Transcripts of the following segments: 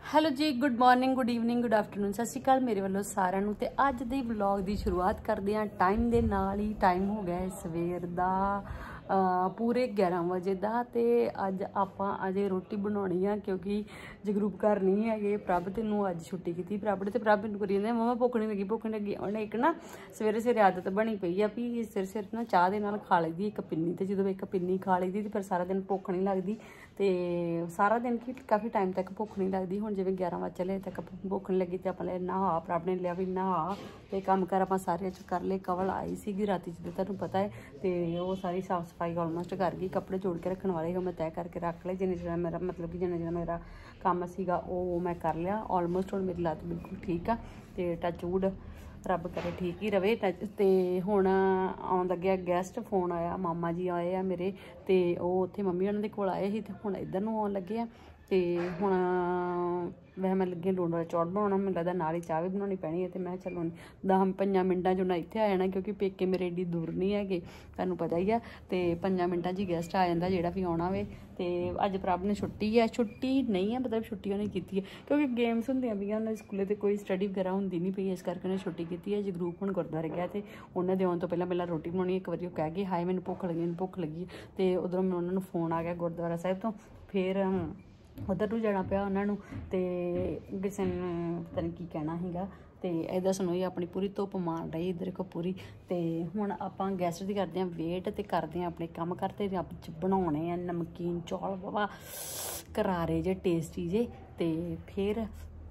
Hello ਜੀ, good morning, good evening, good afternoon, ਸਤਿ ਸ਼੍ਰੀ ਅਕਾਲ ਮੇਰੇ ਵੱਲੋਂ ਸਾਰਿਆਂ ਨੂੰ। ਤੇ ਅੱਜ ਦੇ ਵਲੌਗ ਦੀ ਸ਼ੁਰੂਆਤ ਕਰਦੇ ਹਾਂ ਟਾਈਮ ਦੇ ਨਾਲ ਹੀ। ਟਾਈਮ ਹੋ ਗਿਆ ਹੈ ਸਵੇਰ ਦਾ ਪੂਰੇ 11 ਵਜੇ ਦਾ। ਤੇ ਅੱਜ ਆਪਾਂ ਅਜੇ ਰੋਟੀ ਬਣਾਉਣੀ ਆ ਕਿਉਂਕਿ ਜਗਰੂਪ ਘਰ ਨਹੀਂ ਹੈਗੇ। ਪ੍ਰਭ ਤੈਨੂੰ ਅੱਜ ਛੁੱਟੀ ਕੀਤੀ, ਪ੍ਰਭ ਨੇ ਤੇ ਪ੍ਰਭ ਨੂੰ ਕਰੀ ਜਾਂਦੇ ਮੰਮਾ ਭੁੱਖ ਨਹੀਂ ਲੱਗੀ, ਭੁੱਖ ਨਹੀਂ ਲੱਗੀ। ਉਹਨੇ ਇੱਕ ਨਾ ਸਵੇਰੇ ਸਵੇਰੇ ਆਦਤ ਬਣੀ ਪਈ ਆ ਵੀ ਸਿਰ ਨਾ ਚਾਹ ਦੇ ਨਾਲ ਖਾ ਲਈਦੀ ਇੱਕ ਪਿੰਨੀ। ਤੇ ਜਦੋਂ ਇੱਕ ਪਿੰਨੀ ਖਾ ਲਈਦੀ ਤੇ ਫਿਰ ਸਾਰਾ ਦਿਨ ਭੁੱਖ ਨਹੀਂ ਲੱਗਦੀ। ਤੇ ਸਾਰਾ ਦਿਨ ਕੀ ਕਾਫੀ ਟਾਈਮ ਤੱਕ ਭੁੱਖ ਨਹੀਂ ਲੱਗਦੀ। ਹੁਣ ਜਿਵੇਂ 11 ਵਜੇ ਚਲੇ ਤੱਕ ਭੁੱਖ ਨਹੀਂ ਲੱਗੀ ਤੇ ਆਪਾਂ ਲੈ ਨਹਾ, ਪ੍ਰਭ ਨੇ ਲਿਆ ਵੀ ਨਹਾ ਤੇ ਕੰਮ ਕਰ ਆਪਾਂ ਸਾਰੇ ਚ ਕਰ ਲਏ। ਕਵਲ ਆਈ ਸੀਗੀ ਰਾਤੀ ਜਿੱਦਾਂ ਤੁਹਾਨੂੰ ਪਤਾ ਹੈ, ਤੇ ਉਹ ਸਾਰੀ ਸਾਫ਼ ਸਫਾਈ ਆਲਮੋਸਟ ਕਰ ਗਈ। ਕੱਪੜੇ ਜੋੜ ਕੇ ਰੱਖਣ ਵਾਲੇ ਮੈਂ ਤੈਅ ਕਰਕੇ ਰੱਖ ਲਏ। ਜਿੰਨੇ ਜਿਹੜਾ ਮੇਰਾ ਮਤਲਬ ਕਿ ਜਿੰਨਾ ਮੇਰਾ ਕੰਮ ਸੀਗਾ ਉਹ ਮੈਂ ਕਰ ਲਿਆ ਆਲਮੋਸਟ। ਹੁਣ ਮੇਰੀ ਲੱਤ ਬਿਲਕੁਲ ਠੀਕ ਆ ਤੇ ਟੱਚ ਵੁੱਡ ਰੱਬ ਕਰੇ ਠੀਕ ਹੀ ਰਵੇ। ਤੇ ਹੁਣ ਆਉਣ ਲੱਗਿਆ ਗੈਸਟ, ਫੋਨ ਆਇਆ, ਮਾਮਾ ਜੀ ਆਏ ਆ ਮੇਰੇ ਤੇ ਉਹ ਉੱਥੇ ਮੰਮੀ ਉਹਨਾਂ ਦੇ ਕੋਲ ਆਏ ਸੀ ਤੇ ਹੁਣ ਇੱਧਰ ਨੂੰ ਆਉਣ ਲੱਗੇ ਆ। ਤੇ ਹੁਣ ਵੈਸੇ ਮੈਂ ਲੱਗੀ ਲੂਣ ਵਾਲਾ ਚੌਲ ਬਣਾਉਣਾ, ਮੈਨੂੰ ਲੱਗਦਾ ਨਾਲ ਹੀ ਚਾਹ ਵੀ ਬਣਾਉਣੀ ਪੈਣੀ ਹੈ। ਤੇ ਮੈਂ ਚਲੋ 10-5 ਮਿੰਟਾਂ 'ਚ ਉਹਨਾਂ ਇੱਥੇ ਆ ਜਾਣਾ ਕਿਉਂਕਿ ਪੇਕੇ ਮੇਰੇ ਏਡੀ ਦੂਰ ਨਹੀਂ ਹੈਗੇ, ਤੁਹਾਨੂੰ ਪਤਾ ਹੀ ਆ। ਤੇ 5 ਮਿੰਟਾਂ 'ਚ ਹੀ ਗੈਸਟ ਆ ਜਾਂਦਾ ਜਿਹੜਾ ਵੀ ਆਉਣਾ ਵੇ। ਤੇ ਅੱਜ ਪ੍ਰਭ ਨੇ ਛੁੱਟੀ ਹੈ, ਛੁੱਟੀ ਨਹੀਂ ਹੈ ਮਤਲਬ ਛੁੱਟੀ ਉਹਨੇ ਕੀਤੀ ਹੈ ਕਿਉਂਕਿ ਗੇਮਸ ਹੁੰਦੀਆਂ ਪਈਆਂ ਉਹਨਾਂ ਦੇ ਸਕੂਲੇ ਤੇ ਕੋਈ ਸਟੱਡੀ ਵਗੈਰਾ ਹੁੰਦੀ ਨਹੀਂ ਪਈ, ਇਸ ਕਰਕੇ ਉਹਨੇ ਛੁੱਟੀ ਕੀਤੀ ਹੈ। ਜਗਰੂਪ ਹੁਣ ਗੁਰਦੁਆਰੇ ਗਿਆ ਤੇ ਉਹਨਾਂ ਦੇ ਆਉਣ ਤੋਂ ਪਹਿਲਾਂ ਰੋਟੀ ਬਣਾਉਣੀ। ਇੱਕ ਵਾਰੀ ਉਹ ਕਹਿ ਗਏ ਹਾਏ ਮੈਨੂੰ ਭੁੱਖ ਲੱਗੀ, ਮੈਨੂੰ ਭੁੱਖ ਲੱਗੀ। ਤੇ ਉਧਰੋਂ ਮੈਨੂੰ ਉਹਨਾਂ ਨੂੰ ਫੋਨ ਆ ਗਿਆ ਗੁਰਦੁਆਰਾ ਸਾਹਿਬ ਤੋਂ, ਫਿਰ ਉੱਧਰ ਨੂੰ ਜਾਣਾ ਪਿਆ ਉਹਨਾਂ ਨੂੰ। ਤੇ ਕਿਸੇ ਨੂੰ ਪਤਾ ਨਹੀਂ ਕੀ ਕਹਿਣਾ ਸੀਗਾ। ਤੇ ਇਹਦਾ ਸੁਣੋ ਇਹ ਆਪਣੀ ਪੂਰੀ ਧੁੱਪ ਮਾਰ ਰਹੀ ਇੱਧਰ ਕੋ ਪੂਰੀ। ਤੇ ਹੁਣ ਆਪਾਂ ਗੈਸਟ ਦੀ ਕਰਦੇ ਹਾਂ ਵੇਟ ਤੇ ਕਰਦੇ ਹਾਂ ਆਪਣੇ ਕੰਮ ਕਰਤੇ ਆਪਾਂ ਬਣਾਉਣੇ ਆ ਨਮਕੀਨ ਚੌਲ ਬਾਬਾ ਕਰਾਰੇ ਜੇ ਟੇਸਟੀ ਜੇ। ਤੇ ਫਿਰ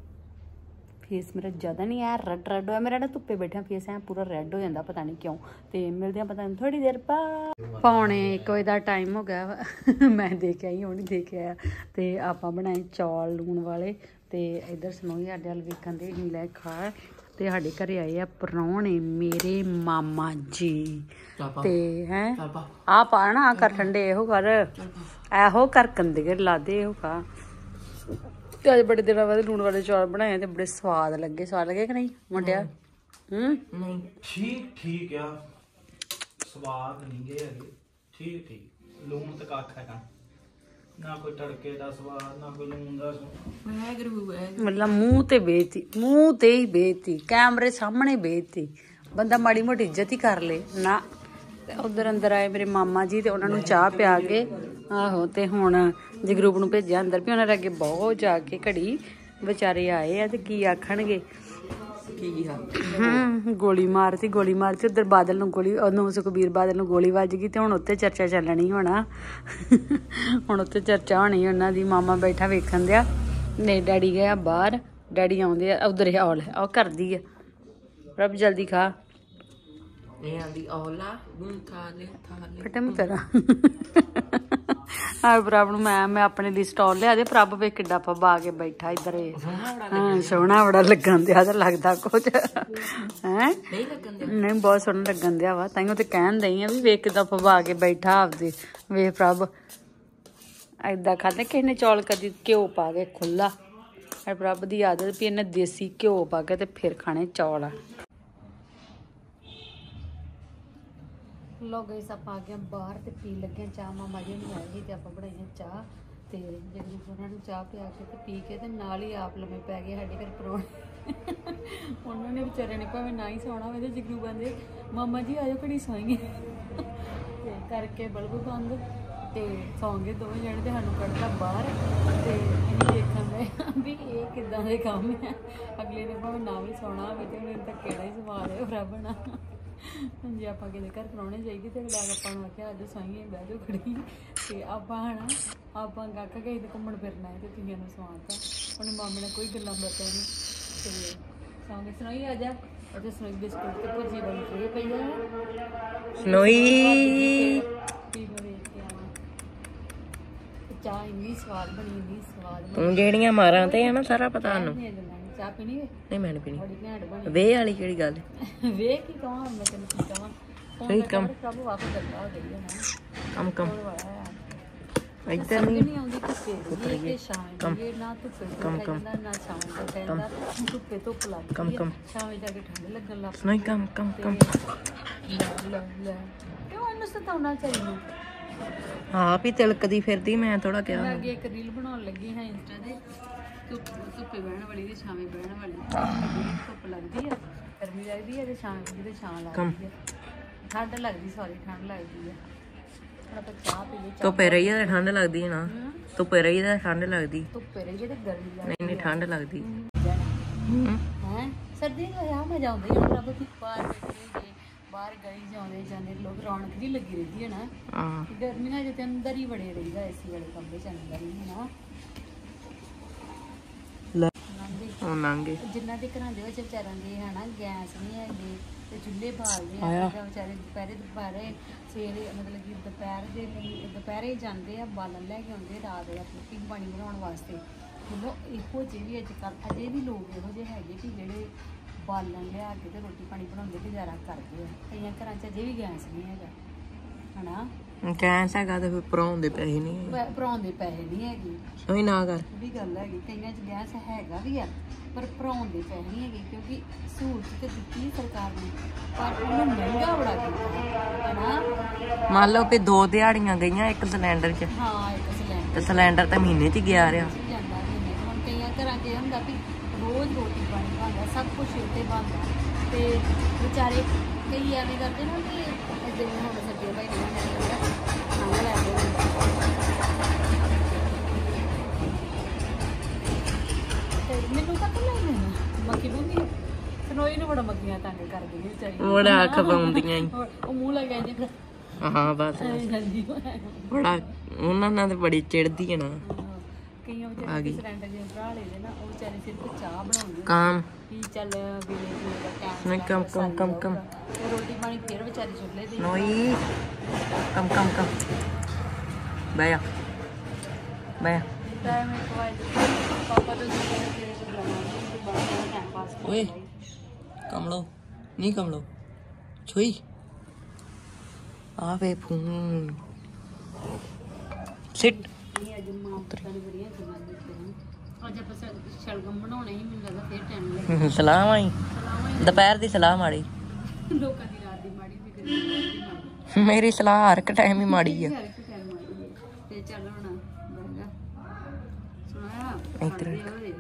ਫੇਸ ਮੇਰਾ ਜ਼ਿਆਦਾ ਨਹੀਂ ਐ ਰੈੱਡ ਹੋਇਆ, ਮੇਰਾ ਨਾ ਧੁੱਪੇ ਬੈਠਿਆ ਫੇਸ ਐ ਪੂਰਾ ਰੈੱਡ ਹੋ ਜਾਂਦਾ ਪਤਾ ਨਹੀਂ ਕਿਉਂ। ਤੇ ਮਿਲਦੇ ਆ ਪਤਾ ਨਹੀਂ ਥੋੜ੍ਹੀ ਦੇਰ ਬਾਅਦ। ਪੌਣੇ 1 ਵਜੇ ਦਾ ਟਾਈਮ ਹੋ ਗਿਆ ਵਾ ਮੈਂ ਦੇਖ ਆਈ, ਉਹ ਨਹੀਂ ਦੇਖ ਆਇਆ। ਤੇ ਆਪਾਂ ਬਣਾਏ ਚੌਲ ਲੂਣ ਵਾਲੇ। ਤੇ ਇੱਧਰ ਸੁਣੋਈ ਸਾਡੇ ਵੱਲ ਵੇਖਣ ਦੇ ਨਹੀਂ ਲੈ ਖਾ। ਤੇ ਸਾਡੇ ਘਰੇ ਆਏ ਆ ਪ੍ਰਾਹੁਣੇ ਮੇਰੇ ਮਾਮਾ ਜੀ। ਤੇ ਹੈ ਆ ਪਾਣਾ ਆ ਕਰ ਠੰਡੇ ਇਹੋ ਕਰ ਕੰਦੇ ਲਾਦੇ ਇਹੋ ਖਾ। ਤੇ ਅੱਜ ਬੜੇ ਦਿਨਾਂ ਬਾਅਦ ਲੂਣ ਵਾਲੇ ਚੌਲ ਬਣਾਏ ਤੇ ਬੜੇ ਸਵਾਦ ਲੱਗੇ ਕਿ ਨਹੀਂ ਮੁੰਡਿਆ? ਨਹੀਂ ਠੀਕ ਆ, ਸਵਾਦ ਨਹੀਂ ਗਏ ਹੈਗੇ, ਠੀਕ ਲੂਣ ਤੇ ਕੱਖ ਹੈਗਾ ਨਾ, ਕੋਈ ਤੜਕੇ ਦਾ ਸਵਾਦ ਨਾ ਕੋਈ ਲੂਣ ਦਾ ਸਵਾਦ। ਮਤਲਬ ਮੂੰਹ ਤੇ ਹੀ ਬੇਇੱਜ਼ਤੀ, ਕੈਮਰੇ ਸਾਹਮਣੇ ਬੇਇੱਜ਼ਤੀ। ਬੰਦਾ ਮਾੜੀ ਮੋਟੀ ਇੱਜ਼ਤ ਹੀ ਕਰ ਲੇ ਨਾ। ਉਧਰ ਅੰਦਰ ਆਏ ਮੇਰੇ ਮਾਮਾ ਜੀ ਤੇ ਉਹਨਾਂ ਨੂੰ ਚਾਹ ਪਿਆ ਕੇ ਆਹੋ। ਤੇ ਹੁਣ ਜਗਰੂਪ ਨੂੰ ਭੇਜਿਆ ਅੰਦਰ ਵੀ ਉਹਨਾਂ ਦੇ ਅੱਗੇ ਬਹੁਤ ਜਾ ਕੇ ਘੜੀ ਵਿਚਾਰੇ ਆਏ ਆ ਤੇ ਕੀ ਆਖਣਗੇ। ਕੀ ਗੋਲੀ ਮਾਰਤੀ ਉਧਰ ਬਾਦਲ ਨੂੰ ਉਹਨੂੰ ਸੁਖਬੀਰ ਬਾਦਲ ਨੂੰ ਗੋਲੀ ਵੱਜ ਗਈ। ਤੇ ਹੁਣ ਉੱਥੇ ਚਰਚਾ ਚੱਲਣੀ ਹੋਣਾ ਹੁਣ ਉੱਥੇ ਚਰਚਾ ਹੋਣੀ ਉਹਨਾਂ ਦੀ। ਮਾਮਾ ਬੈਠਾ ਵੇਖਣ ਦਿਆ ਨੇ, ਡੈਡੀ ਗਿਆ ਬਾਹਰ, ਡੈਡੀ ਆਉਂਦੇ ਆ ਉਧਰ ਆਹ ਕਰਦੀ ਆ ਰੱਬ ਜਲਦੀ ਖਾ ਤੇਰਾ ਆ ਪ੍ਰਭ ਨੂੰ ਮੈਂ ਆਪਣੇ ਲਈ ਸਟਾਲ ਲਿਆ ਦੇ। ਪ੍ਰਭ ਵੇ ਕਿੱਡਾ ਪਾ ਕੇ ਬੈਠਾ ਇੱਧਰ ਸੋਹਣਾ ਬੜਾ ਲੱਗਣ ਦਿਆ ਤਾਂ ਲੱਗਦਾ ਕੁਝ ਹੈ ਨਹੀਂ ਬਹੁਤ ਸੋਹਣਾ ਲੱਗਣ ਦਿਆ ਵਾ। ਤਾਂਹੀਓ ਤੇ ਕਹਿਣ ਦਈ ਆ ਵੀ ਵੇਖ ਕਿੱਦਾਂ ਪਵਾ ਕੇ ਬੈਠਾ ਆਪਦੇ। ਵੇਖ ਪ੍ਰਭ ਏਦਾਂ ਖਾਂਦੇ ਕਿਸੇ ਨੇ ਚੌਲ ਕਦੀ ਘਿਓ ਪਾ ਕੇ ਖੁੱਲਾ। ਪ੍ਰਭ ਦੀ ਆਦਤ ਵੀ ਇਹਨੇ ਦੇਸੀ ਘਿਓ ਪਾ ਕੇ ਤੇ ਫਿਰ ਖਾਣੇ ਚੌਲ। ਲੋ ਗਈ ਆਪਾਂ ਆ ਗਏ ਬਾਹਰ ਤੇ ਪੀ ਲੱਗੇ ਚਾਹ। ਮਾਮਾ ਜੀ ਨੂੰ ਆਏ ਸੀ ਤੇ ਆਪਾਂ ਬਣਾਈਆਂ ਚਾਹ। ਤੇ ਜਗਰੂਪ ਉਹਨਾਂ ਨੂੰ ਚਾਹ ਪਿਆ ਕੇ ਤੇ ਪੀ ਕੇ ਤੇ ਨਾਲ ਹੀ ਆਪ ਲੰਮੇ ਪੈ ਗਏ ਸਾਡੇ ਘਰ ਪ੍ਰਾਹੁਣੇ। ਉਹਨਾਂ ਨੇ ਵਿਚਾਰੇ ਨੇ ਭਾਵੇਂ ਨਾ ਹੀ ਸੌਣਾ ਹੋਵੇ ਤੇ ਜਗਰੂਪ ਕਹਿੰਦੇ ਮਾਮਾ ਜੀ ਆਜੋ ਘੜੀ ਸੌਈਏ। ਤੇ ਕਰਕੇ ਬਲਬ ਬੰਦ ਤੇ ਸੌਂ ਗਏ ਦੋਵੇਂ ਜਣੇ। ਤੇ ਸਾਨੂੰ ਕੱਢਦਾ ਬਾਹਰ ਤੇ ਅਸੀਂ ਦੇਖਣ ਦੇ ਵੀ ਇਹ ਕਿੱਦਾਂ ਦੇ ਕੰਮ ਹੈ। ਅਗਲੇ ਨੇ ਭਾਵੇਂ ਨਾ ਵੀ ਸੌਣਾ ਹੋਵੇ ਤੇ ਮੈਨੂੰ ਤਾਂ ਕਿਹੜਾ ਹੀ ਸਵਾਲ ਹੈ ਰੱਬਣਾ। ਜੇ ਆਪਾਂ ਕਿਤੇ ਘਰ ਪ੍ਰਾਹੁਣੇ ਜਾਈਏ ਤੇ ਅਗਲਾ ਆਪਾਂ ਨੂੰ ਆਖਿਆ ਅੱਜ ਸਾਈਏ ਬਹਿ ਜਾਓ ਖੜੀ। ਤੇ ਆਪਾਂ ਹਨਾ ਆਪਾਂ ਕਾਕਾ ਗਏ ਤੇ ਘੁੰਮਣ ਫਿਰਨਾ ਹੈ ਤੇ ਤੀਆਂ ਨੂੰ ਸਵਾਤਾ। ਉਹਨੇ ਮਾਮੇ ਨਾਲ ਕੋਈ ਗੱਲਾਂ ਬਾਤਾਂ ਨਹੀਂ ਤੇ ਸੌਂਗੇ। ਸੁਣਾਈ ਆ ਜਾ ਅਤੇ ਸੁਣਾਈ ਬਿਸਕੁਟ ਤੇ ਭੁਜੀ ਬਣੀ ਪਈ ਪਈ ਆ ਸੁਣਾਈ ਚਾਹ ਇੰਨੀ ਸਵਾਦ ਬਣੀ ਜਿਹੜੀਆਂ ਮਾਰਾਂ ਤੇ ਆ ਨਾ ਸਾਰਾ ਪਤਾ ਨੂੰ। ਚਾਹ ਪੀਣੀ ਵੇ? ਨਹੀਂ ਮੈਂ ਨਹੀਂ ਪੀਣੀ। ਵੇ ਵਾਲੀ ਕਿਹੜੀ ਗੱਲ ਵੇ ਕੀ ਕਹਾਂ ਮੈਂ ਤੈਨੂੰ ਕੀ ਕਹਾਂ। ਸਹੀ ਕੰਮ ਪ੍ਰਭ ਵਾਪਸ ਗੱਲਾਂ ਹੋ ਗਈ ਹੈ ਕੰਮ ਇੱਧਰ ਨਹੀਂ ਆਉਂਦੀ ਧੁੱਪੇ ਦੀ ਸ਼ਾਮ ਦੀ ਨਾ ਧੁੱਪੇ ਜਾਂਦਾ ਨਾ ਸ਼ਾਮ ਦਾ ਕਹਿੰਦਾ ਧੁੱਪੇ ਧੁੱਪ ਲੱਗਦੀ ਹੈ ਸ਼ਾਮੇ ਜਾ ਕੇ ਠੰਡ ਲੱਗਣ ਲੱਗ ਪਈ। ਨਹੀਂ ਕੰਮ ਕਿਉਂ ਇਹਨੂੰ ਸਤਾਉਣਾ ਚਾਹੀਦਾ? ਆਪ ਹੀ ਤਿਲਕਦੀ ਫਿਰਦੀ, ਮੈਂ ਥੋੜਾ ਕਿਹਾ। ਮੈਂ ਅੱਗੇ ਇੱਕ ਰੀਲ ਬਣਾਉਣ ਲੱਗੀ ਹਾਂ ਇੰਸਟਾ ਤੇ ਧੁੱਪੇ ਬਹਿਣ ਵਾਲੀ ਤੇ ਛਾਵੇਂ ਬਹਿਣ ਵਾਲੀ। ਧੁੱਪ ਲੱਗਦੀ ਆ, ਗਰਮੀ ਲੱਗਦੀ ਆ, ਤੇ ਛਾਂ ਲੱਗਦੀ ਤੇ ਛਾਂ ਲੱਗਦੀ ਆ। ਠੰਡ ਲੱਗਦੀ, ਸੌਰੀ ਠੰਡ ਲੱਗਦੀ ਆ। ਹੁਣ ਆਪਾਂ ਚਾਹ ਪੀ ਲਈ। ਧੁੱਪੇ ਰਹੀਏ ਤਾਂ ਠੰਡ ਲੱਗਦੀ ਹੈ ਨਾ। ਧੁੱਪੇ ਰਹੀਏ ਤਾਂ ਠੰਡ ਲੱਗਦੀ। ਧੁੱਪੇ ਰਹੀਏ ਤੇ ਗਰਮੀ ਲੱਗਦੀ। ਨਹੀਂ ਠੰਡ ਲੱਗਦੀ ਹੈ। ਸਰਦੀ ਦਾ ਆ ਮਜ਼ਾ ਆਉਂਦਾ ਹੀ ਰੱਬ ਦੀ ਬਾਹਰ ਬੈਠੇ ਬਾਹਰ ਗਲੀ ਜਾਂਦੇ ਜਾਂਦੇ ਲੋਕ ਰੌਣਕ ਜੀ ਲੱਗੀ ਰਹਿੰਦੀ ਹੈ ਨਾ। ਗਰਮੀਆਂ ਚ ਤੇ ਅੰਦਰ ਹੀ ਬੜੇ ਰਹੀਦਾ ਏਸੀ ਵਾਲੇ ਕਮਰੇ ਚ ਅੰਦਰ ਹੀ ਨਾ। ਮੰਗੇ ਜਿਨ੍ਹਾਂ ਦੇ ਘਰਾਂ ਦੇ ਵਿੱਚ ਵਿਚਾਰਾਂ ਦੇ ਹਨਾ ਗੈਸ ਨਹੀਂ ਹੈਗੇ ਤੇ ਚੁੱਲ੍ਹੇ ਬਾਲਦੇ ਆ ਵਿਚਾਰੇ ਦੁਪਹਿਰੇ ਸਵੇਰੇ ਮਤਲਬ ਕਿ ਦੁਪਹਿਰੇ ਜਾਂਦੇ ਆ ਬਾਲਣ ਲੈ ਕੇ ਆਉਂਦੇ ਰਾਤ ਦਾ ਰੋਟੀ ਪਾਣੀ ਬਣਾਉਣ ਵਾਸਤੇ। ਚਲੋ ਇਹੋ ਜਿਹੇ ਵੀ ਅੱਜ ਕੱਲ੍ਹ ਅਜੇ ਵੀ ਲੋਕ ਇਹੋ ਜਿਹੇ ਹੈਗੇ ਕਿ ਜਿਹੜੇ ਬਾਲਣ ਲਿਆ ਕੇ ਤੇ ਰੋਟੀ ਪਾਣੀ ਬਣਾਉਂਦੇ ਗੁਜ਼ਾਰਾ ਕਰਦੇ ਆ। ਕਈਆਂ ਘਰਾਂ 'ਚ ਅਜੇ ਵੀ ਗੈਸ ਨਹੀਂ ਹੈਗਾ ਹਨਾ। ਗੈਸ ਹੈਗਾ ਤੇ ਫਿਰ ਭਰਾਉਣ ਦੇ ਪੈਸੇ ਨਹੀਂ ਭਰਾਉਣ ਦੇ ਪੈਸੇ ਨਹੀਂ ਹੈਗੇ। ਉਹੀ ਨਾ ਕਰ ਵੀ ਗੱਲ ਹੈਗੀ ਕਈਆਂ 'ਚ ਗੈਸ ਹੈਗਾ ਵੀ ਆ ਪਰ ਭਰਾਉਣ ਦੇ ਪੈਸੇ ਨਹੀਂ ਹੈਗੇ ਕਿਉਂਕਿ ਸਹੂਲਤ ਤੇ ਦਿੱਤੀ ਸਰਕਾਰ ਨੇ ਪਰ ਉਹਨੂੰ ਮਹਿੰਗਾ ਬੜਾ ਕੀਤਾ ਹਨਾ। ਮੰਨ ਲਓ ਕਿ 2 ਦਿਹਾੜੀਆਂ ਗਈਆਂ ਇੱਕ ਸਿਲੰਡਰ 'ਚ। ਹਾਂ ਇੱਕ ਸਿਲੰਡਰ ਤੇ ਸਿਲੰਡਰ ਤਾਂ ਮਹੀਨੇ 'ਚ ਹੀ ਗਿਆ ਰਿਹਾ। ਹੁਣ ਕਈਆਂ ਘਰਾਂ 'ਚ ਇਹ ਹੁੰਦਾ ਵੀ ਰੋਜ਼ ਰੋਟੀ ਪਾਣੀ ਬਣਦਾ ਸਭ ਕੁਛ ਉੱਤੇ ਬਣਦਾ ਤੇ ਵਿਚਾਰੇ ਕਈ ਐਵੇਂ ਕਰਦੇ ਨਾ ਕਿ ਜਿਵੇਂ ਹੁਣ ਸੱਜੇ ਭਾਈ ਨੇ ਖੰਘ ਲੈ ਕੇ ਮੈਨੂੰ ਪਤਾ ਨਹੀਂ ਮੱਕੀ ਬੰਦੀ ਸਨੋਈ ਨੂੰ ਬੜਾ ਮੱਕੀਆਂ ਤੰਗ ਕਰਦੀਆਂ ਵਿਚਾਰੀ ਬੜਾ ਖਪਾਉਂਦੀਆਂ ਉਹ ਮੂੰਹ ਲਗਾ ਜਾਂਦੇ। ਹਾਂ ਬਸ ਬੜਾ ਉਹਨਾਂ ਨਾਲ ਤੇ ਬੜੀ ਚਿੜਦੀ ਹੈ ਨਾ। ਕਈਆਂ ਵਿਚਾਰੇ ਸਿਲੰਡਰ ਜੇ ਭਰਾ ਲੈਦੇ ਨਾ ਉਹ ਵਿਚਾਰੇ ਸਿਰਫ ਚਾਹ ਬਣਾਉਂਦੇ ਕੰਮ ਵੀ ਚੱਲ ਵੇਲੇ ਦਾ ਨਹੀਂ ਕੰਮ ਰੋਟੀ ਪਾਣੀ ਫਿਰ ਵਿਚਾਰੇ ਚੁੱਲ੍ਹੇ ਤੇ ਨੋਈ ਕੰਮ ਬਹਿ ਜਾ ਟਾਈਮ ਇੱਕ ਵਾਰ ਪਾਪਾ ਤੋਂ ਤੇਰੇ ਤੋਂ ਬੁਲਾਵਾਂਗੇ ਟਾਈਮ ਪਾਸ ਓਏ ਕਮਲੋ ਛੋਈ ਆਵੇ ਫੋਨ ਸਿਟ ਅੱਜ ਮਾਂ ਪੁੱਤਾਂ ਨੇ ਬੜੀਆਂ ਗੱਲਾਂ ਕੀਤੀਆਂ। ਅੱਜ ਆਪਾਂ ਸ਼ਲਗਮ ਬਣਾਉਣੇ ਹੀ ਮੈਨੂੰ ਲੱਗਦਾ ਫਿਰ ਟਾਈਮ ਲੱਗਦਾ। ਸਲਾਮ ਆਈ ਦੁਪਹਿਰ ਦੀ ਸਲਾਹ ਮਾੜੀ ਲੋਕਾਂ ਦੀ ਰਾਤ ਦੀ ਮਾੜੀ ਵੀ ਮੇਰੀ ਸਲਾਹ ਹਰ ਇੱਕ ਟਾਈਮ ਹੀ ਮਾੜੀ ਆ। ਤੇ ਚੱਲ ਹੁਣ ਬਰਗਾ ਸੁਣਾਇਆ ਇੱਧਰ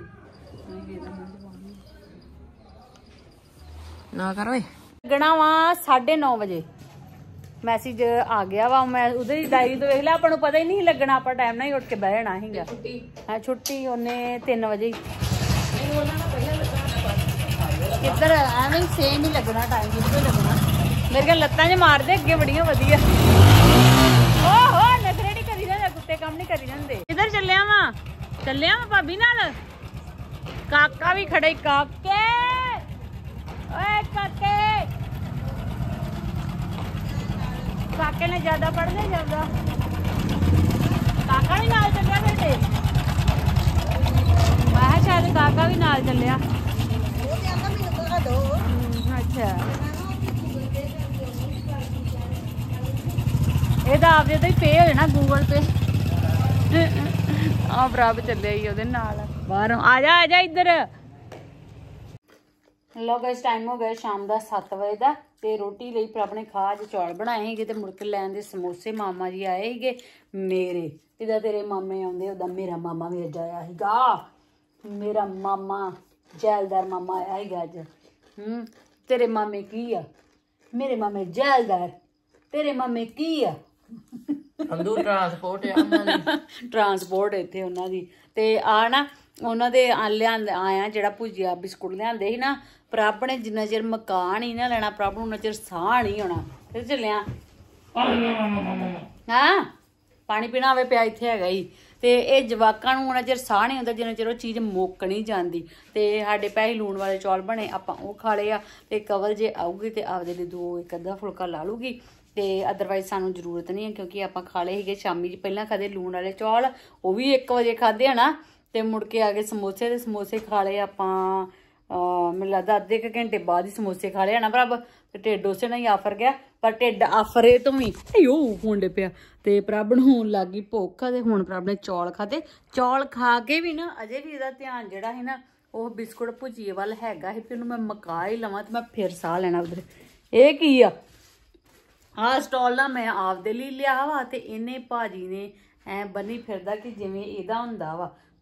ਨਾ ਕਰ ਓਏ ਲੱਗਣਾ ਵਾ 9:30 ਵਜੇ ਮੈਸੇਜ ਆ ਗਿਆ ਵਾ। ਮੈਂ ਉਹਦੇ ਦੀ ਡਾਇਰੀ ਤੋਂ ਵੇਖ ਲਿਆ ਆਪਾਂ ਨੂੰ ਪਤਾ ਹੀ ਨਹੀਂ ਲੱਗਣਾ ਆਪਾਂ ਟਾਈਮ ਨਾਲ ਹੀ ਉੱਠ ਕੇ ਬਹਿ ਜਾਣਾ ਸੀਗਾ। ਹਾਂ ਛੁੱਟੀ ਉਹਨੇ 3 ਵਜੇ ਹੀ ਕਿੱਧਰ ਐਵੇਂ ਸੇਮ ਹੀ ਲੱਗਣਾ ਟਾਈਮ ਜਿੱਥੇ ਲੱਗਣਾ। ਮੇਰੇ ਕੋਲ ਲੱਤਾਂ 'ਚ ਮਾਰਦੇ ਅੱਗੇ ਬੜੀਆਂ ਵਧੀਆ। ਓਹੋ ਨਖਰੇ ਨਹੀਂ ਕਰੀ ਜਾਂਦੇ ਕੁੱਤੇ ਕੰਮ ਨਹੀਂ ਕਰੀ ਜਾਂਦੇ। ਕਿੱਧਰ ਚੱਲਿਆ ਵਾ ਭਾਬੀ ਨਾਲ ਕਾਕਾ ਵੀ ਖੜੇ ਕਾਕੇ ਓਏ ਕਾਕੇ ਨੇ ਜ਼ਿਆਦਾ ਪੜ੍ਹਦੇ ਜਾਂਦਾ ਕਾਕਾ ਵੀ ਨਾਲ ਚੱਲਿਆ ਬੇਟੇ। ਮੈਂ ਸ਼ਾਇਦ ਕਾਕਾ ਵੀ ਨਾਲ ਚੱਲਿਆ। ਅੱਛਾ ਇਹਦਾ ਆਪਦੇ ਤਾਂ ਹੀ ਪੇ ਹੋ ਜਾਣਾ ਗੂਗਲ ਪੇ। ਆ ਬਰਾਬ ਚੱਲਿਆ ਹੀ ਉਹਦੇ ਨਾਲ ਬਾਹਰੋਂ ਆ ਜਾ ਇੱਧਰ। ਲੋ ਗਾਇਸ ਟਾਈਮ ਹੋ ਗਿਆ ਸ਼ਾਮ ਦਾ 7 ਵਜੇ ਦਾ ਤੇ ਰੋਟੀ ਲਈ ਪ੍ਰਭ ਨੇ ਖਾ ਅੱਜ ਚੌਲ ਬਣਾਏ ਸੀਗੇ ਤੇ ਮੁੜ ਕੇ ਲੈਣ ਦੇ ਸਮੋਸੇ ਮਾਮਾ ਜੀ ਆਏ ਸੀਗੇ ਮੇਰੇ। ਜਿੱਦਾਂ ਤੇਰੇ ਮਾਮੇ ਆਉਂਦੇ ਉਦਾਂ ਮੇਰਾ ਮਾਮਾ ਵੀ ਅੱਜ ਆਇਆ ਸੀਗਾ। ਮੇਰਾ ਮਾਮਾ ਜੈਲਦਾਰ ਮਾਮਾ ਆਇਆ ਸੀਗਾ ਅੱਜ। ਤੇਰੇ ਮਾਮੇ ਕੀ ਆ? ਮੇਰੇ ਮਾਮੇ ਜੈਲਦਾਰ। ਤੇਰੇ ਮਾਮੇ ਕੀ ਆ? ਅੰਦੂ ਟਰਾਂਸਪੋਰਟ ਆ ਉਹਨਾਂ ਦੀ। ਟਰਾਂਸਪੋਰਟ ਇੱਥੇ ਉਹਨਾਂ ਦੀ। ਤੇ ਆ ਨਾ ਉਹਨਾਂ ਦੇ ਆਇਆ ਜਿਹੜਾ ਭੁਜੀਆ ਬਿਸਕੁਟ ਲਿਆਂਦੇ ਸੀ ਨਾ ਪ੍ਰਭ ਨੇ ਜਿੰਨਾ ਚਿਰ ਮਕਾਨ ਹੀ ਨਾ ਲੈਣਾ ਪ੍ਰਭ ਨੂੰ ਉਹਨਾਂ ਚਿਰ ਸਾਹ ਨਹੀਂ ਆਉਣਾ। ਫਿਰ ਚੱਲਿਆ ਹਾਂ ਪਾਣੀ ਪੀਣਾ ਹੋਵੇ ਪਿਆ ਇੱਥੇ ਹੈਗਾ ਹੀ। ਤੇ ਇਹ ਜਵਾਕਾਂ ਨੂੰ ਉਹਨਾਂ ਚਿਰ ਸਾਹ ਨਹੀਂ ਆਉਂਦਾ ਜਿੰਨਾ ਚਿਰ ਉਹ ਚੀਜ਼ ਮੁੱਕ ਨਹੀਂ ਜਾਂਦੀ। ਤੇ ਸਾਡੇ ਪੈਸੇ ਲੂਣ ਵਾਲੇ ਚੌਲ ਬਣੇ ਆਪਾਂ ਉਹ ਖਾ ਲਏ ਆ। ਤੇ ਕਵਲ ਜੇ ਆਊਗੀ ਤੇ ਆਪਦੇ ਲਈ 2-1 ਫੁਲਕਾ ਲਾ ਲੂਗੀ ਤੇ ਅਦਰਵਾਈਜ਼ ਸਾਨੂੰ ਜ਼ਰੂਰਤ ਨਹੀਂ ਹੈ ਕਿਉਂਕਿ ਆਪਾਂ ਖਾ ਲਏ ਸੀਗੇ ਸ਼ਾਮੀ ਜੀ ਪਹਿਲਾਂ ਖਾਦੇ ਲੂਣ ਵਾਲੇ ਚੌਲ ਉਹ ਵੀ 1 ਵਜੇ ਖਾਦੇ ਆ ਨਾ। ਤੇ ਮੁੜ ਕੇ ਆ ਗਏ ਸਮੋਸੇ ਤੇ ਸਮੋਸੇ ਖਾ ਲਏ ਆਪਾਂ ਮੈਨੂੰ ਲੱਗਦਾ ਅੱਧੇ ਕੁ ਘੰਟੇ ਬਾਅਦ ਹੀ ਸਮੋਸੇ ਖਾ ਲਿਆ ਨਾ ਪ੍ਰਭ। ਤੇ ਢਿੱਡ ਉਸੇ ਨਾਲ ਹੀ ਆਫਰ ਗਿਆ ਪਰ ਢਿੱਡ ਆਫਰੇ ਤੋਂ ਵੀ ਉਹ ਫੋਂਡੇ ਪਿਆ। ਤੇ ਪ੍ਰਭ ਨੂੰ ਲੱਗ ਗਈ ਭੁੱਖ ਤੇ ਹੁਣ ਪ੍ਰਭ ਨੇ ਚੌਲ ਖਾਦੇ। ਚੌਲ ਖਾ ਕੇ ਵੀ ਨਾ ਅਜੇ ਵੀ ਇਹਦਾ ਧਿਆਨ ਜਿਹੜਾ ਸੀ ਨਾ ਉਹ ਬਿਸਕੁਟ ਭੁਜੀਏ ਵੱਲ ਹੈਗਾ ਸੀ ਵੀ ਉਹਨੂੰ ਮੈਂ ਮਕਾ ਹੀ ਲਵਾਂ ਤੇ ਮੈਂ ਫਿਰ ਸਾਹ ਲੈਣਾ ਉਧਰ। ਇਹ ਕੀ ਆ ਆਹ ਸਟਾਲ ਨਾ ਮੈਂ ਆਪਦੇ ਲਈ ਲਿਆ ਵਾ ਤੇ ਇਹਨੇ ਭਾਜੀ ਨੇ ਐ ਬੰਨੀ ਫਿਰਦਾ ਕਿ ਜਿਵੇਂ ਇਹਦਾ ਹੁੰਦਾ ਵਾ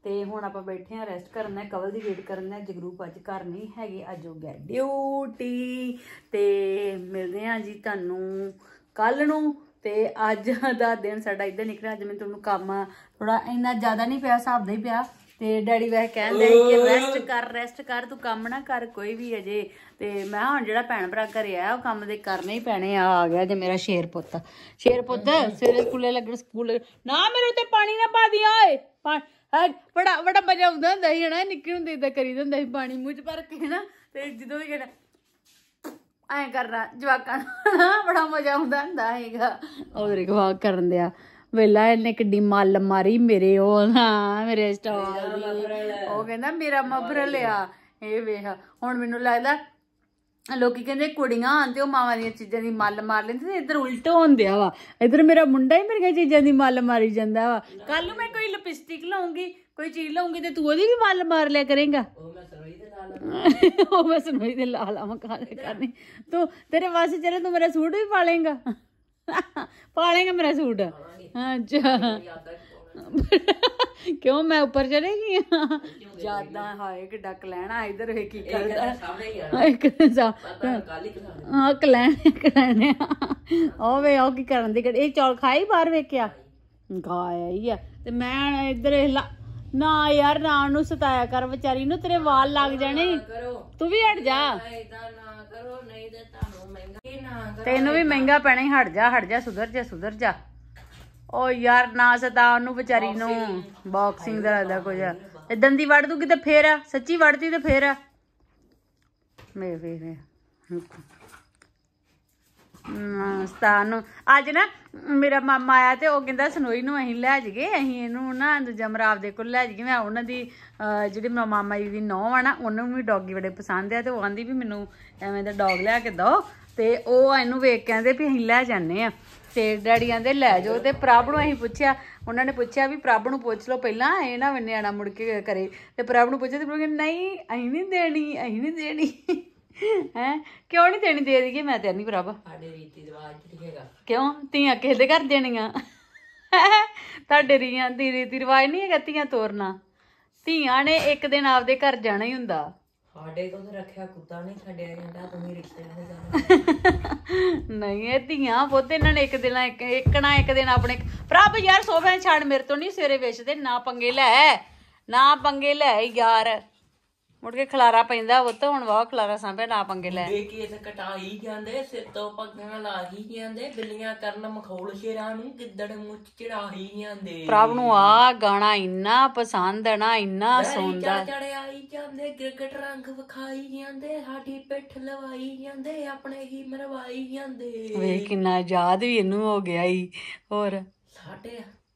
ਤੇ ਹੁਣ ਆਪਾਂ ਬੈਠੇ ਆ ਰੈਸਟ ਕਰਨਾ, ਕਵਲ ਦੀ ਵੇਟ ਕਰਨਾ। ਜਗਰੂਪ ਅੱਜ ਘਰ ਨਹੀਂ ਹੈਗੇ, ਅੱਜ ਹੋ ਗਿਆ ਡਿਊਟੀ। ਤੇ ਮਿਲਦੇ ਆ ਜੀ ਤੁਹਾਨੂੰ ਕੱਲ ਨੂੰ। ਤੇ ਅੱਜ ਦਾ ਦਿਨ ਸਾਡਾ ਇੱਦਾਂ ਨਿਕਲਿਆ। ਅੱਜ ਮੈਨੂੰ ਤੁਹਾਨੂੰ ਕੰਮ ਥੋੜਾ ਇੰਨਾ ਜ਼ਿਆਦਾ ਨਹੀਂ ਪਿਆ, ਹਿਸਾਬ ਦਾ ਹੀ ਪਿਆ। ਤੇ ਡੈਡੀ ਵੈਸੇ ਕਹਿੰਦੇ ਕਿ ਰੈਸਟ ਕਰ ਤੂੰ ਕੰਮ ਨਾ ਕਰ ਕੋਈ ਵੀ ਅਜੇ। ਤੇ ਮੈਂ ਹੁਣ ਜਿਹੜਾ ਭੈਣ ਭਰਾ ਘਰੇ ਆਇਆ ਉਹ ਕੰਮ ਦੇ ਕਰਨੇ ਹੀ ਪੈਣੇ ਆ ਗਿਆ ਜੇ ਮੇਰਾ ਸ਼ੇਰ ਪੁੱਤ ਸਵੇਰੇ ਸਕੂਲੇ ਲੱਗਣ ਸਕੂਲ ਨਾ ਮੇਰੇ ਉੱਤੇ ਪਾਣੀ ਨਾ ਪਾ ਦਿਆ ਓਏ। ਬੜਾ ਮਜ਼ਾ ਆਉਂਦਾ ਹੁੰਦਾ ਸੀ ਹਨਾ, ਨਿੱਕੇ ਹੁੰਦੇ ਏਦਾਂ ਕਰੀਦਾ ਹੁੰਦਾ ਸੀ ਪਾਣੀ ਮੂੰਹ ਚ ਭਰ ਕੇ ਨਾ। ਤੇ ਜਦੋਂ ਵੀ ਕਹਿਣਾ ਐਂ ਕਰਨਾ ਜਵਾਕਾਂ ਨੂੰ ਬੜਾ ਮਜ਼ਾ ਆਉਂਦਾ ਹੁੰਦਾ ਹੈਗਾ। ਉਹਦੇ ਖਵਾ ਕਰਨ ਦਿਆ ਵੇਲਾ ਇਹਨੇ ਕਿੱਡੀ ਮੱਲ ਮਾਰੀ ਮੇਰੇ ਉਹ ਨਾ ਮੇਰੇ ਸਟਾਲ ਦੀ। ਉਹ ਕਹਿੰਦਾ ਮੇਰਾ ਮਫਰ ਲਿਆ। ਇਹ ਵੇਖ ਹੁਣ ਮੈਨੂੰ ਲੱਗਦਾ ਲੋਕੀ ਕਹਿੰਦੇ ਕੁੜੀਆਂ ਆਣ ਤੇ ਉਹ ਮਾਵਾਂ ਦੀਆਂ ਚੀਜ਼ਾਂ ਦੀ ਮੱਲ ਮਾਰ ਲੈਂਦੇ ਤੇ ਇੱਧਰ ਉਲਟ ਹੁੰਦਿਆ ਵਾ। ਇੱਧਰ ਮੇਰਾ ਮੁੰਡਾ ਹੀ ਮੇਰੀਆਂ ਚੀਜ਼ਾਂ ਦੀ ਮੱਲ ਮਾਰੀ ਜਾਂਦਾ ਵਾ। ਕੱਲ ਨੂੰ ਮੈਂ ਕੋਈ ਲਿਪਸਟਿਕ ਲਾਉਂਗੀ ਕੋਈ ਚੀਜ਼ ਲਾਉਂਗੀ ਤੇ ਤੂੰ ਉਹਦੀ ਵੀ ਮੱਲ ਮਾਰ ਲਿਆ ਕਰੇਗਾ। ਉਹ ਮੈਂ ਸੁਣੋਈ ਤੇ ਲਾ ਲਾਵਾਂ ਕਰਨੀ ਤੂੰ ਤੇਰੇ ਵਾਸਤੇ ਚਲੇ ਤੂੰ ਮੇਰਾ ਸੂਟ ਵੀ ਪਾ ਲੇਗਾ ਮੇਰਾ ਸੂਟ। ਅੱਛਾ ਕਿਉਂ ਮੈਂ ਉੱਪਰ ਚਲੇਗੀ ਜਿਆਦਾ ਹਾਏ ਕਿੱਡਾ ਕਲੈਣਾ ਇੱਧਰ ਵੇ ਕੀ ਕਰਦਾ ਕਲੈਣੇ ਉਹ ਵੇ ਉਹ ਕੀ ਕਰਨ ਦੀ ਇਹ ਚੌਲ ਖਾਈ ਬਾਹਰ ਵੇਖਿਆ ਖਾਇਆ ਹੀ ਆ। ਤੇ ਮੈਂ ਇੱਧਰ ਨਾ ਯਾਰ ਨਾ ਨੂੰ ਸਤਾਇਆ ਕਰ ਵਿਚਾਰੀ ਨੂੰ ਤੇਰੇ ਵਾਲ ਲੱਗ ਜਾਣੇ। ਤੂੰ ਵੀ ਹਟ ਜਾ ਤੈਨੂੰ ਵੀ ਮਹਿੰਗਾ ਪੈਣਾ ਹੀ। ਹਟ ਜਾ ਸੁਧਰ ਜਾ। ਓ ਯਾਰ ਨਾ ਸਤਾ ਉਹਨੂੰ ਵਿਚਾਰੀ ਨੂੰ ਬਾਕਸਿੰਗ ਦਾ ਲੱਗਦਾ ਕੁਝ ਏਦਾਂ ਦੀ ਵੜ ਦੂਗੀ ਤੇ ਫੇਰ ਸੱਚੀ ਵੜਦੀ ਤੇ ਫੇਰ ਵੇ ਸਤਾਨ ਅੱਜ ਨਾ ਮੇਰਾ ਮਾਮਾ ਆਇਆ ਤੇ ਉਹ ਕਹਿੰਦਾ ਸਨੋਈ ਨੂੰ ਅਸੀਂ ਲੈ ਜਾਈਏ ਅਸੀਂ ਇਹਨੂੰ ਨਾ ਜਮਰਾਵ ਦੇ ਕੋਲ ਲੈ ਜਾਈਏ। ਮੈਂ ਉਹਨਾਂ ਦੀ ਜਿਹੜੀ ਮੇਰਾ ਮਾਮਾ ਜੀ ਦੀ ਨੌਂ ਆ ਨਾ ਉਹਨਾਂ ਨੂੰ ਵੀ ਡੌਗੀ ਬੜੇ ਪਸੰਦ ਆ ਤੇ ਉਹ ਆਂਦੀ ਵੀ ਮੈਨੂੰ ਐਵੇਂ ਦਾ ਡੌਗ ਲਿਆ ਕੇ ਦਿਓ। ਤੇ ਉਹ ਇਹਨੂੰ ਵੇਖ ਕਹਿੰਦੇ ਵੀ ਅਸੀਂ ਲੈ ਜਾਂਦੇ ਆ। ਤੇ ਡੈਡੀ ਕਹਿੰਦੇ ਲੈ ਜਾਓ। ਤੇ ਪ੍ਰਭ ਨੂੰ ਅਸੀਂ ਪੁੱਛਿਆ ਉਹਨਾਂ ਨੇ ਪੁੱਛਿਆ ਵੀ ਪ੍ਰਭ ਨੂੰ ਪੁੱਛ ਲਓ ਪਹਿਲਾਂ ਇਹ ਨਾ ਨਿਆਣਾ ਮੁੜ ਕੇ ਕਰੇ। ਤੇ ਪ੍ਰਭ ਨੂੰ ਪੁੱਛਿਆ ਤੇ ਪ੍ਰਭ ਕਹਿੰਦੇ ਨਹੀਂ ਅਸੀਂ ਨਹੀਂ ਦੇਣੀ ਹੈ ਕਿਉਂ ਨਹੀਂ ਦੇਣੀ ਦੇ ਦੇਈਏ। ਮੈਂ ਤੇ ਨਹੀਂ ਪ੍ਰਭ ਰੀਤੀ ਰਿਵਾਜ ਕਿਉਂ ਧੀਆਂ ਕਿਸੇ ਦੇ ਘਰ ਦੇਣੀਆਂ ਤੁਹਾਡੇ ਦੀ ਰੀਤੀ ਰਿਵਾਜ ਨਹੀਂ ਹੈਗਾ ਧੀਆਂ ਤੋਰਨਾ। ਧੀਆਂ ਨੇ ਇੱਕ ਦਿਨ ਆਪਦੇ ਘਰ ਜਾਣਾ ਹੀ ਹੁੰਦਾ। ਸਾਡੇ ਕੋਲ ਰੱਖਿਆ ਕੁੱਤਾ ਨਹੀਂ ਛੱਡਿਆ ਜਾਂਦਾ ਤੁਸੀਂ ਰਿਸ਼ਤੇ ਨਹੀਂ ਇਹ ਧੀਆਂ ਪੁੱਤ ਇਹਨਾਂ ਨੇ ਇੱਕ ਦਿਨ ਆਪਣੇ ਪ੍ਰਭ ਯਾਰ ਸੋਫੇ ਛੱਡ ਮੇਰੇ ਤੋਂ ਨਹੀਂ ਸਵੇਰੇ ਵੇਚਦੇ ਨਾ ਪੰਗੇ ਲੈ ਯਾਰ ਮੁੜ ਕੇ ਖਲਾਰਾ ਪੈਂਦਾ ਉਹ ਤਾਂ ਹੁਣ ਵਾਹ ਖਲਾਰਾ ਸਾਂਭਿਆ ਨਾ ਪੰਗੇ ਲੈ ਕਟਾਈ ਜਾਂਦੇ ਸਿਰ ਤੋਂ ਪੱਗਾਂ ਲਾਹੀ ਜਾਂਦੇ ਬਿੱਲੀਆਂ ਕਰਨ ਮਖੌਲ ਸ਼ੇਰਾਂ ਨੂੰ ਗਿੱਦੜ ਮੁੱਚ ਚੜਾਈ ਜਾਂਦੇ। ਪ੍ਰਭ ਨੂੰ ਆ ਗਾਣਾ ਇੰਨਾ ਪਸੰਦ ਹੈ ਨਾ ਇੰਨਾ ਸੁਣਦਾ ਚੜਾਈ ਜਾਂਦੇ ਗਿਰਗਟ ਰੰਗ ਵਿਖਾਈ ਜਾਂਦੇ ਸਾਡੀ ਪਿੱਠ ਲਵਾਈ ਜਾਂਦੇ ਆਪਣੇ ਹੀ ਮਰਵਾਈ ਜਾਂਦੇ। ਵੇਖ ਕਿੰਨਾ ਯਾਦ ਵੀ ਇਹਨੂੰ ਹੋ ਗਿਆ ਈ। ਹੋਰ ਸਾਡੇ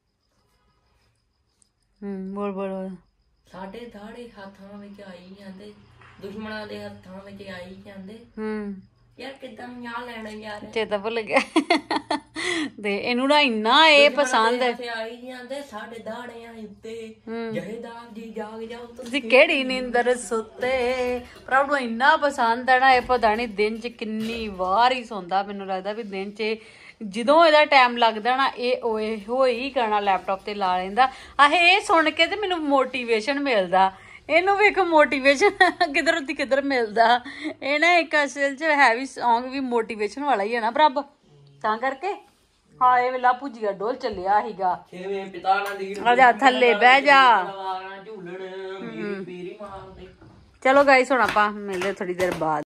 ਬੋਲ ਸਾਡੇ ਦਾੜੇ ਹੱਥਾਂ ਵਿੱਚ ਆਈ ਜਾਂਦੇ ਦੁਸ਼ਮਣਾਂ ਦੇ ਹੱਥਾਂ ਵਿੱਚ ਆਈ ਜਾਂਦੇ। ਯਾਰ ਕਿੱਦਾਂ ਨਾਂ ਲੈਣਾ ਯਾਰ ਚੇਤਾ ਭੁੱਲ ਗਿਆ। ਤੇ ਇਹਨੂੰ ਨਾ ਇੰਨਾ ਇਹ ਪਸੰਦ ਆਈ ਜਾਂਦੇ ਸਾਡੇ ਦਾੜਿਆਂ ਉੱਤੇ ਜਹੇਦਾਰ ਜੀ ਜਾਗ ਜਾਓ ਤੁਸੀਂ ਕਿਹੜੀ ਨੀਂਦਰ ਸੁੱਤੇ। ਪ੍ਰਭ ਨੂੰ ਇੰਨਾ ਪਸੰਦ ਹੈ ਨਾ ਇਹ ਪਤਾ ਨਹੀਂ ਦਿਨ ਚ ਕਿੰਨੀ ਵਾਰ ਹੀ ਸੌਂਦਾ। ਮੈਨੂੰ ਲੱਗਦਾ ਵੀ ਦਿਨ ਚ ਜਦੋਂ ਇਹਦਾ ਟਾਈਮ ਲੱਗਦਾ ਨਾ ਇਹ ਹੋਈ ਗਾਣਾ ਲੈਪਟਾਪ ਤੇ ਲਾ ਲੈਂਦਾ। ਇਹ ਸੁਣ ਕੇ ਤੇ ਮੈਨੂੰ ਮੋਟੀਵੇਸ਼ਨ ਮਿਲਦਾ। ਇਹਨੂੰ ਵੇਖ ਮੋਟੀਵੇਸ਼ਨ ਕਿੱਧਰ ਮਿਲਦਾ। ਇਹ ਨਾ ਇੱਕ ਅਸਲ ਚ ਹੈ ਵੀ ਸੌਂਗ ਵੀ ਮੋਟੀਵੇਸ਼ਨ ਵਾਲਾ ਹੀ ਹੈ ਨਾ ਪ੍ਰਭ ਤਾਂ ਕਰਕੇ। ਹਾਂ ਇਹ ਵੇਲਾ ਭੁਜੀਆ ਡੋਲ ਚੱਲਿਆ ਸੀਗਾ ਆ ਥੱਲੇ ਬਹਿ ਜਾ। ਚਲੋ ਗਾਇਸ ਹੁਣ ਆਪਾਂ ਮਿਲਦੇ ਥੋੜੀ ਦੇਰ ਬਾਅਦ।